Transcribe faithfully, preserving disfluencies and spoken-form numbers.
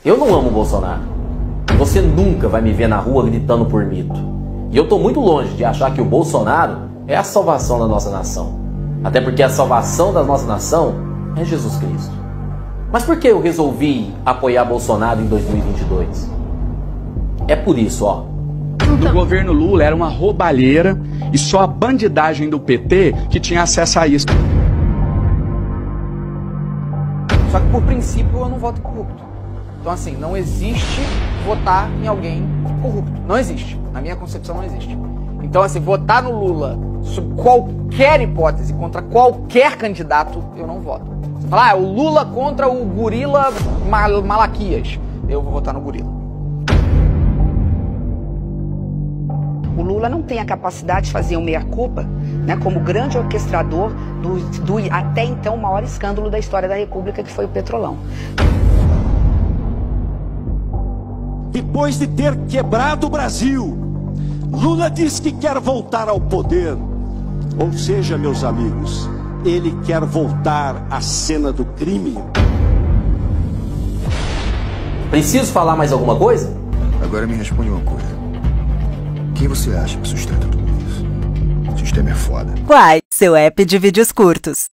Eu não amo o Bolsonaro. Você nunca vai me ver na rua gritando por mito. E eu tô muito longe de achar que o Bolsonaro é a salvação da nossa nação. Até porque a salvação da nossa nação é Jesus Cristo. Mas por que eu resolvi apoiar Bolsonaro em dois mil e vinte e dois? É por isso, ó. No governo Lula era uma roubalheira e só a bandidagem do P T que tinha acesso a isso. Só que por princípio eu não voto em corrupto. Então assim, não existe votar em alguém corrupto. Não existe. Na minha concepção não existe. Então assim, votar no Lula sob qualquer hipótese, contra qualquer candidato, eu não voto. Você fala, ah, o Lula contra o gorila Mal Malaquias. Eu vou votar no gorila. O Lula não tem a capacidade de fazer um meia-culpa, né, como grande orquestrador do, do até então maior escândalo da história da República, que foi o Petrolão. Depois de ter quebrado o Brasil, Lula diz que quer voltar ao poder. Ou seja, meus amigos, ele quer voltar à cena do crime. Preciso falar mais alguma coisa? Agora me responde uma coisa. Quem você acha que sustenta tudo isso? O sistema é foda. Quai, seu app de vídeos curtos.